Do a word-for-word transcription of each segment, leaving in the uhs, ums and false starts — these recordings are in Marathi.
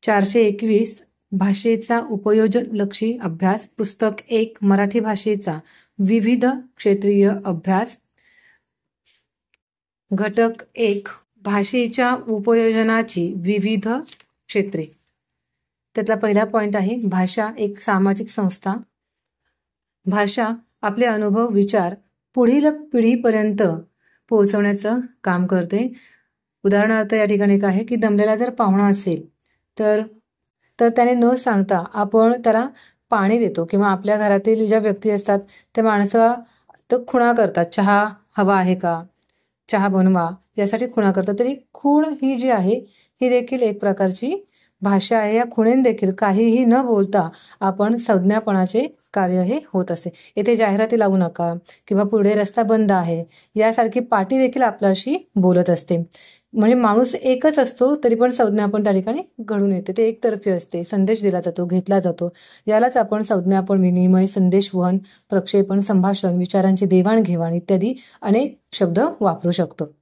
चारशे एकवीस भाषेचा उपयोजनलक्षी अभ्यास, पुस्तक एक मराठी भाषेचा विविध क्षेत्रीय अभ्यास, घटक एक भाषेच्या उपयोजनाची विविध क्षेत्रे. त्यातला पहिला पॉइंट आहे भाषा एक सामाजिक संस्था. भाषा आपले अनुभव विचार पुढील पिढीपर्यंत पोहोचवण्याचं काम करते. उदाहरणार्थ या ठिकाणी काय आहे की दमलेला जर पाहुणा असेल तर तर त्याने न सांगता आपण त्याला पाणी देतो किंवा आपल्या घरातील ज्या व्यक्ती असतात त्या माणसं तर खुणा करतात, चहा हवा आहे का, चहा बनवा यासाठी खुणा करतात. तरी खूण ही जी आहे ही देखील एक प्रकारची भाषा आहे. या खुणेन देखील काहीही न बोलता आपण संज्ञापनाचे कार्य हे होत असते. येथे जाहिराती लावू नका किंवा पुढे रस्ता बंद आहे यासारखी पाटी देखील आपल्याशी बोलत असते. म्हणजे माणूस एकच असतो तरी पण संज्ञापन त्या ठिकाणी घडून येते. ते एकतर्फी असते, संदेश दिला जातो, घेतला जातो. यालाच आपण संज्ञापन, विनिमय, संदेश वहन, प्रक्षेपण, संभाषण, विचारांची देवाणघेवाण इत्यादी अनेक शब्द वापरू शकतो.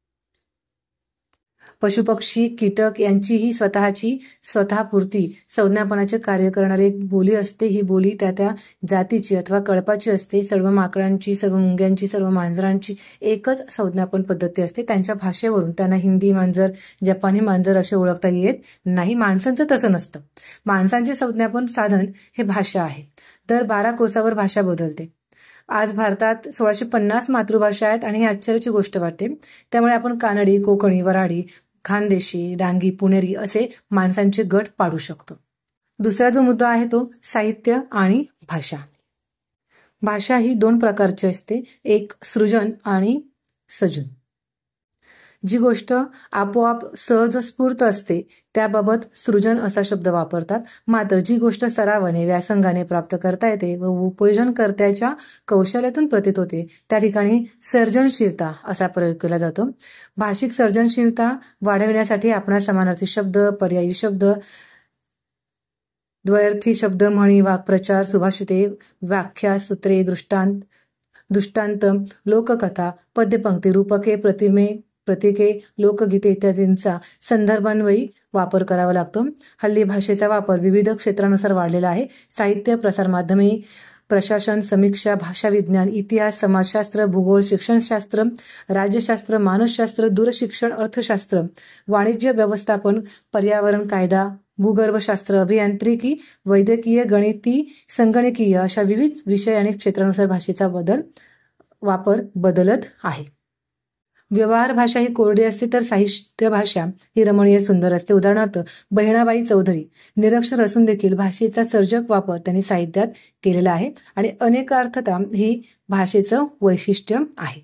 पशुपक्षी कीटक यांचीही स्वतःची स्वतःपुरती संज्ञापनाचे कार्य करणारी एक बोली असते. ही बोली त्या त्या जातीची अथवा कळपाची असते. सर्व माकडांची, सर्व मुंग्यांची, सर्व मांजरांची एकच संज्ञापन पद्धती असते. त्यांच्या भाषेवरून त्यांना हिंदी मांजर, जपानी मांजर असे ओळखता येत नाही. माणसांचं तसं नसतं. माणसांचे संज्ञापन साधन हे भाषा आहे. दर बारा कोसावर भाषा बदलते. आज भारतात सोळाशे पन्नास मातृभाषा आहेत आणि ही आश्चर्याची गोष्ट वाटते. त्यामुळे आपण कानडी, कोकणी, वऱ्हाडी, खानदेशी, डांगी, पुणेरी असे माणसांचे गट पाडू शकतो. दुसरा जो मुद्दा आहे तो साहित्य आणि भाषा. भाषा ही दोन प्रकारची असते, एक सृजन आणि सजून. जी गोष्ट आपोआप सहजस्फूर्त असते त्याबाबत सृजन असा शब्द वापरतात. मात्र जी गोष्ट सरावाने, व्यासंगाने प्राप्त करता येते व उपयोजनकर्त्याच्या कौशल्यातून प्रतीत होते त्या ठिकाणी सर्जनशीलता असा प्रयोग केला जातो. भाषिक सर्जनशीलता वाढविण्यासाठी आपण समानार्थी शब्द, पर्यायी शब्द, द्वयर्थी शब्द, म्हणी, वाक्प्रचार, सुभाषिते, व्याख्या, सूत्रे, दृष्टांत दृष्टांत लोककथा, पद्यपंक्ती, रूपके, प्रतिमे, प्रतीके, लोकगीते इत्यादींचा संदर्भान्वयी वापर करावा लागतो. हल्ली भाषेचा वापर विविध क्षेत्रानुसार वाढलेला आहे. साहित्य, प्रसारमाध्यमे, प्रशासन, समीक्षा, भाषाविज्ञान, इतिहास, समाजशास्त्र, भूगोल, शिक्षणशास्त्र, राज्यशास्त्र, मानसशास्त्र, दूरशिक्षण, अर्थशास्त्र, वाणिज्य व्यवस्थापन, पर्यावरण, कायदा, भूगर्भशास्त्र, अभियांत्रिकी, वैद्यकीय, गणिती, संगणकीय अशा विविध विषय आणि क्षेत्रानुसार भाषेचा बदल वापर बदलत आहे. व्यवहार भाषा ही कोरडी असते तर साहित्य भाषा ही रमणीय सुंदर असते. उदाहरणार्थ बहिणाबाई चौधरी निरक्षर असून देखील भाषेचा सर्जक वापर त्यांनी साहित्यात केलेला आहे आणि अनेकार्थता ही भाषेचं वैशिष्ट्य आहे.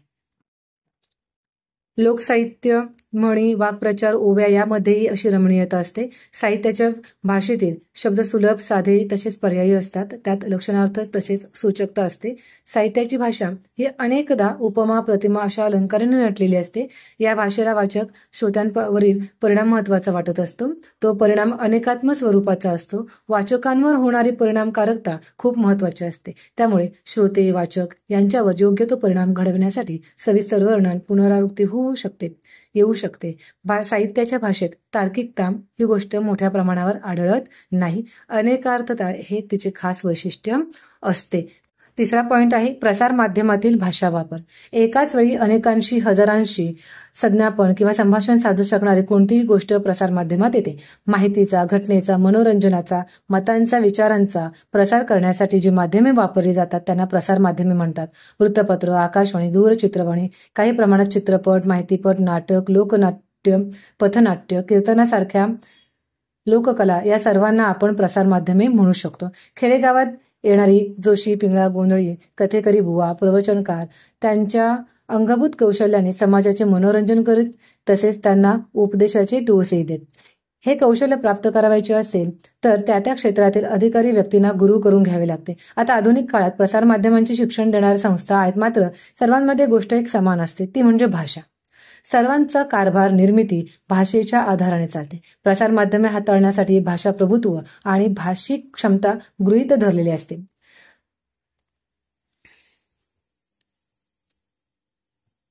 लोकसाहित्य, म्हणी, वाक्प्रचार, ओव्या यामध्येही अशी रमणीयता असते. साहित्याच्या भाषेतील शब्द सुलभ, साधे तसेच पर्यायी असतात. त्यात लक्षणार्थ तसेच सूचकता असते. साहित्याची भाषा ही अनेकदा उपमा, प्रतिमा अशा अलंकाराने नटलेली असते. या भाषेला वाचक श्रोत्यांवरील परिणाम महत्त्वाचा वाटत असतो. तो परिणाम अनेकात्म स्वरूपाचा असतो. वाचकांवर होणारी परिणामकारकता खूप महत्त्वाची असते. त्यामुळे श्रोते, वाचक यांच्यावर योग्य तो परिणाम घडविण्यासाठी सविस्तर वर्णन, पुनरावृत्ती होऊ शकते येऊ शकते. बा साहित्याच्या भाषेत तार्किकता ही गोष्ट मोठ्या प्रमाणावर आढळत नाही. अनेकार्थता हे तिचे खास वैशिष्ट्य असते. तिसरा पॉइंट आहे प्रसार माध्यमातील भाषा वापर. एकाच वेळी अनेकांशी, हजारांशी संज्ञापन किंवा संभाषण साधू शकणारी कोणतीही गोष्ट प्रसार माध्यमात येते. माहितीचा, घटनेचा, मनोरंजनाचा, मतांचा, विचारांचा प्रसार करण्यासाठी जी माध्यमे वापरली जातात त्यांना प्रसार माध्यमे म्हणतात. वृत्तपत्र, आकाशवाणी, दूरचित्रवाणी, काही प्रमाणात चित्रपट, माहितीपट, नाटक, लोकनाट्य, पथनाट्य, कीर्तनासारख्या लोककला या सर्वांना आपण प्रसार माध्यमे म्हणू शकतो. खेडेगावात येणारी जोशी, पिंगळा, गोंधळी, कथेकरी बुवा, प्रवचनकार त्यांच्या अंगभूत कौशल्याने समाजाचे मनोरंजन करीत तसेच त्यांना उपदेशाचे डोसही देत. हे कौशल्य प्राप्त करायचे असेल तर त्या त्या क्षेत्रातील अधिकारी व्यक्तींना गुरु करून घ्यावे लागते. आता आधुनिक काळात प्रसारमाध्यमांचे शिक्षण देणाऱ्या संस्था आहेत. मात्र सर्वांमध्ये गोष्ट एक समान असते, ती म्हणजे भाषा. सर्वांचा कारभार, निर्मिती भाषेच्या आधाराने चालते. प्रसारमाध्यमे हाताळण्यासाठी भाषा प्रभुत्व आणि भाषिक क्षमता गृहीत धरलेली असते.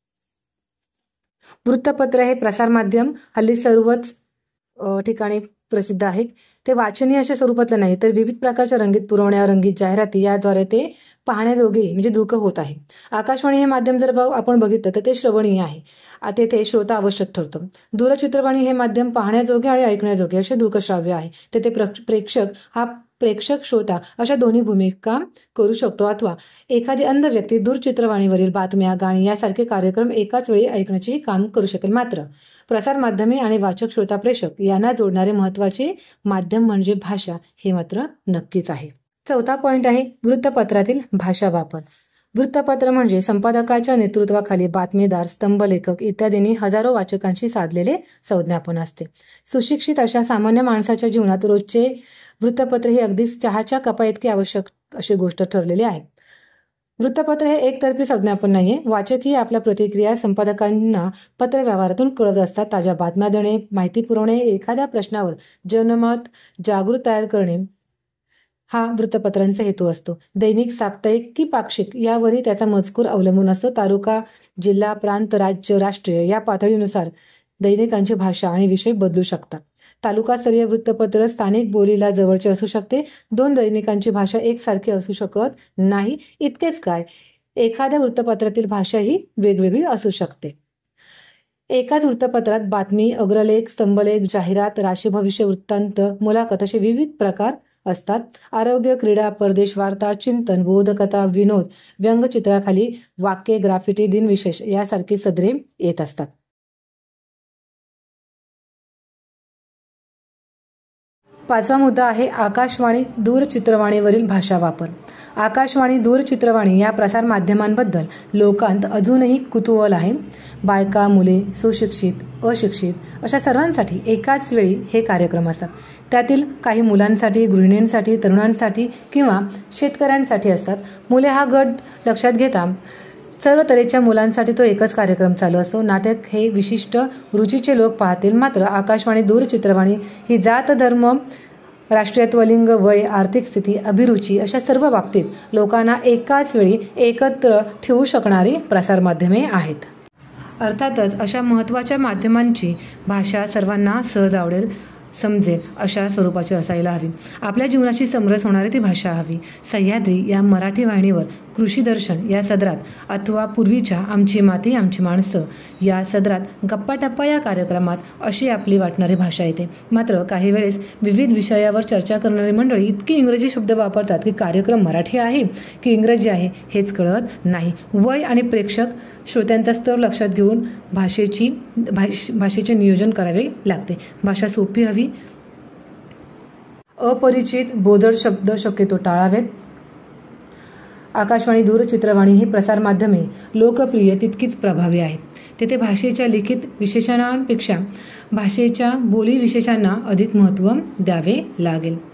वृत्तपत्र हे प्रसारमाध्यम हल्ली सर्वच ठिकाणी प्रसिद्ध आहे. ते वाचनीय अशा स्वरूपातलं नाही तर विविध प्रकारच्या रंगीत पुरवण्या, रंगीत जाहिराती याद्वारे ते पाहण्याजोगे म्हणजे दृक होत आहे. आकाशवाणी हे माध्यम जर आपण बघितलं तर ते श्रवणीय आहे. तेथे श्रोता आवश्यक ठरतो. दूरचित्रवाणी हे माध्यम पाहण्याजोगे आणि ऐकण्याजोगे असे दृकश्राव्य आहे. तेथे प्रेक्षक हा प्रेक्षक श्रोता अशा दोन्ही भूमिका करू शकतो अथवा एखादी अंध व्यक्ती दूरचित्रवाणीवरील बातम्या, गाणी यासारखे कार्यक्रम एकाच वेळी ऐकण्याचे काम करू शकेल. मात्र प्रसार माध्यमे आणि वाचक, श्रोता, प्रेक्षक यांना जोडणारे महत्त्वाचे माध्यम म्हणजे भाषा हे मात्र नक्कीच आहे. चौथा पॉइंट आहे वृत्तपत्रातील भाषा वापर. वृत्तपत्र म्हणजे संपादकाच्या नेतृत्वाखाली बातमीदार, स्तंभलेखक इत्यादींनी हजारो वाचकांशी साधलेले संज्ञापन असते. सुशिक्षित अशा सामान्य माणसाच्या जीवनात रोजचे वृत्तपत्र ही अगदीच चहाच्या कपाइतकी आवश्यक अशी गोष्ट ठरलेली आहे. वृत्तपत्र हे एकतर्फी संज्ञापन नाहीये. वाचकही आपल्या प्रतिक्रिया संपादकांना पत्रव्यवहारातून कळत असतात. ताज्या बातम्या देणे, माहिती पुरवणे, एखाद्या प्रश्नावर जनमत जागृत तयार करणे हा वृत्तपत्रांचा हेतू असतो. दैनिक, साप्ताहिक की पाक्षिक यावरही त्याचा मजकूर अवलंबून असतो. तालुका, जिल्हा, प्रांत, राज्य, राष्ट्रीय या पातळीनुसार दैनिकांची भाषा आणि विषय बदलू शकतात. तालुकास्तरीय वृत्तपत्र स्थानिक बोलीला जवळचे असू शकते. दोन दैनिकांची भाषा एकसारखी असू शकत नाही. इतकेच काय, एखाद्या वृत्तपत्रातील भाषा ही वेगवेगळी असू शकते. एकाच वृत्तपत्रात बातमी, अग्रलेख, स्तंभलेख, जाहिरात, राशी भविष्य वृत्तांत, मुलाखत असे विविध प्रकार असतात. आरोग्य, क्रीडा, परदेश वार्ता, चिंतन, बोधकथा, विनोद, व्यंगचित्राखाली वाक्ये, ग्राफिटी, दिनविशेष यासारखी सदरे येत असतात. पाचवा मुद्दा आहे आकाशवाणी दूरचित्रवाणीवरील भाषा वापर. आकाशवाणी दूरचित्रवाणी या प्रसार माध्यमांबद्दल लोकांत अजूनही कुतूहल आहे. बायका, मुले, सुशिक्षित, अशिक्षित अशा सर्वांसाठी एकाच वेळी हे कार्यक्रम असतात. त्यातील काही मुलांसाठी, गृहिणींसाठी, तरुणांसाठी किंवा शेतकऱ्यांसाठी असतात. मुले हा गट लक्षात घेता सर्व तऱ्हेच्या मुलांसाठी तो एकच कार्यक्रम चालू असतो. नाटक हे विशिष्ट रुचीचे लोक पाहतील. मात्र आकाशवाणी दूरचित्रवाणी ही जात, धर्म, राष्ट्रीयत्व, लिंग, वय, आर्थिक स्थिती, अभिरुची अशा सर्व बाबतीत लोकांना एकाच वेळी एकत्र ठेवू शकणारी प्रसारमाध्यमे आहेत. अर्थातच अशा महत्त्वाच्या माध्यमांची भाषा सर्वांना सहज आवडेल, समजेल अशा स्वरूपाची असायला हवी. आपल्या जीवनाशी समरस होणारी ती भाषा हवी. सह्याद्री या मराठी वाहिनीवर कृषी दर्शन या सदरात अथवा पूर्वीच्या आमची माती आमची माणसं या सदरात गप्पा टप्पा या कार्यक्रमात अशी आपली वाटणारी भाषा येते. मात्र काही वेळेस विविध विषयावर चर्चा करणारी मंडळी इतकी इंग्रजी शब्द वापरतात की कार्यक्रम मराठी आहे की इंग्रजी आहे हेच कळत नाही. वय आणि प्रेक्षक श्रोत्यांचा स्तर लक्षात घेऊन भाषेची भाष भाषेचे नियोजन करावे लागते. भाषा सोपी हवी. अपरिचित बोधड शब्द शक्यतो टाळावेत. आकाशवाणी दूरचित्रवाणी ही प्रसारमाध्यमे लोकप्रिय तितकीच प्रभावी आहेत. तेथे भाषेच्या लिखित विशेषणांपेक्षा भाषेच्या बोली विशेषांना अधिक महत्त्व द्यावे लागेल.